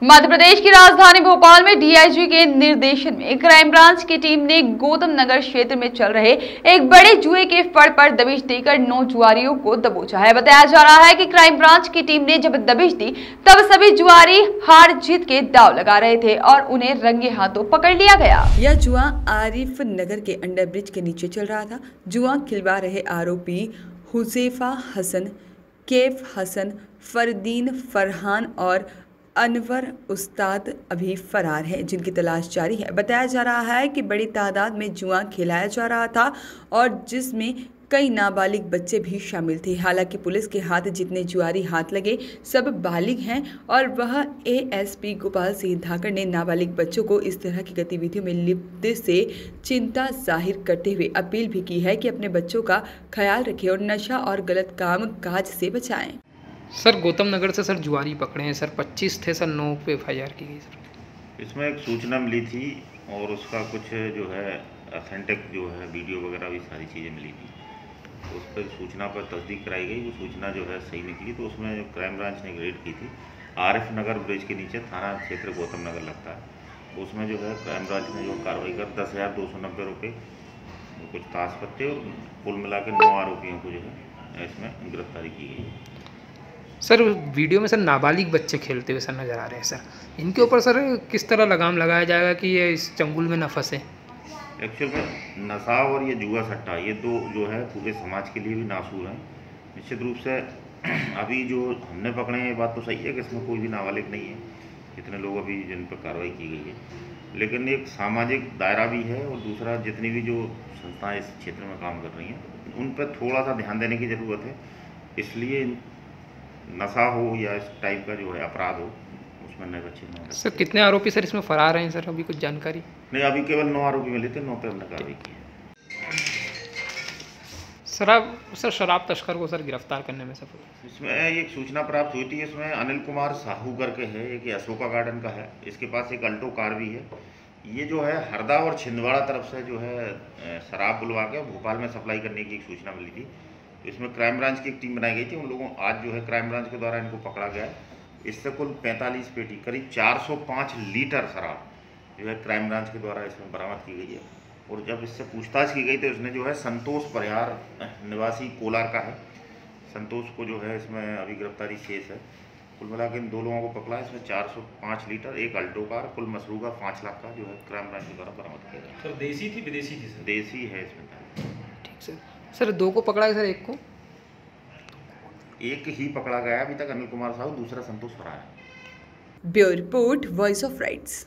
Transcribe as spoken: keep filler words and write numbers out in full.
मध्य प्रदेश की राजधानी भोपाल में डीआईजी के निर्देशन में क्राइम ब्रांच की टीम ने गौतम नगर क्षेत्र में चल रहे एक बड़े जुए के फड़ पर दबिश देकर नौ जुआरियों को दबोचा है। बताया जा रहा है कि क्राइम ब्रांच की टीम ने जब दबिश दी तब सभी जुआरी हार जीत के दांव लगा रहे थे और उन्हें रंगे हाथों पकड़ लिया गया। यह जुआ आरिफ नगर के अंडर ब्रिज के नीचे चल रहा था। जुआ खिलवा रहे आरोपी हुजैफा हसन, कैफ हसन, फरदीन, फरहान और अनवर उस्ताद अभी फरार है, जिनकी तलाश जारी है। बताया जा रहा है कि बड़ी तादाद में जुआ खिलाया जा रहा था और जिसमें कई नाबालिग बच्चे भी शामिल थे। हालांकि पुलिस के हाथ जितने जुआरी हाथ लगे सब बालिग हैं और वह एएसपी गोपाल सिंह धाकड़ ने नाबालिग बच्चों को इस तरह की गतिविधियों में लिप्त से चिंता जाहिर करते हुए अपील भी की है कि अपने बच्चों का ख्याल रखें और नशा और गलत काम काज से बचाएं। सर गौतम नगर से सर जुआरी पकड़े हैं सर, पच्चीस थे सर, नौ पे एफ आई आर की गई सर। इसमें एक सूचना मिली थी और उसका कुछ जो है ऑथेंटिक जो है वीडियो वगैरह भी सारी चीज़ें मिली थी, तो उस पर सूचना पर तस्दीक कराई गई। वो सूचना जो है सही निकली, तो उसमें जो क्राइम ब्रांच ने रेड की थी आरिफ नगर ब्रिज के नीचे, थाना क्षेत्र गौतम नगर लगता है। उसमें जो है क्राइम ब्रांच ने जो कार्रवाई कर दस हज़ार दो सौ नब्बे रुपये कुछ ताश पत्ते और कुल मिला के नौ आरोपियों को जो है इसमें गिरफ्तारी की गई है। सर वीडियो में सर नाबालिग बच्चे खेलते हुए सर नज़र आ रहे हैं सर, इनके ऊपर सर किस तरह लगाम लगाया जाएगा कि ये इस चंगुल में न फंसे? एक्चुअल में नशा और ये जुआ सट्टा, ये दो जो है पूरे समाज के लिए भी नासूर हैं। निश्चित रूप से अभी जो हमने पकड़े हैं ये बात तो सही है कि इसमें कोई भी नाबालिग नहीं है, इतने लोग अभी जिन पर कार्रवाई की गई है, लेकिन एक सामाजिक दायरा भी है और दूसरा जितनी भी जो संस्थाएँ इस क्षेत्र में काम कर रही हैं उन पर थोड़ा सा ध्यान देने की ज़रूरत है। इसलिए नशा हो या इस टाइप का जो है अपराध हो उसमें नजर रखना है। सर कितने आरोपी सर इसमें फरार हैं सर, अभी कुछ जानकारी? नहीं, अभी केवल नौ आरोपी मिले थे, नौ पे हमने कार्रवाई की है। शराब सर शराब तस्कर को सर गिरफ्तार करने में सफल? इसमें एक सूचना प्राप्त हुई थी, इसमें अनिल कुमार साहू करके है, एक अशोका गार्डन का है, इसके पास एक अल्टो कार भी है। ये जो है हरदा और छिंदवाड़ा तरफ से जो है शराब बुलवा के भोपाल में सप्लाई करने की एक सूचना मिली थी। इसमें क्राइम ब्रांच की एक टीम बनाई गई थी, उन लोगों आज जो है क्राइम ब्रांच के द्वारा इनको पकड़ा गया है। इससे कुल पैंतालीस पेटी करीब चार सौ पाँच लीटर शराब जो है क्राइम ब्रांच के द्वारा इसमें बरामद की गई है। और जब इससे पूछताछ की गई तो इसने जो है संतोष परिहार निवासी कोलार का है, संतोष को जो है इसमें अभी गिरफ्तारी शेष है। कुल मिला के इन दो लोगों को पकड़ा है, इसमें चार सौ पाँच लीटर, एक अल्टो कार, कुल मसरूगा पाँच लाख का जो है क्राइम ब्रांच के द्वारा बरामद किया गया। सर देसी थी विदेशी थी? सर देसी है इसमें। ठीक सर। सर दो को पकड़ा है सर, एक को एक ही पकड़ा गया अभी तक, अनिल कुमार साहू, दूसरा संतोष फरार है। Bureau report, voice of rights.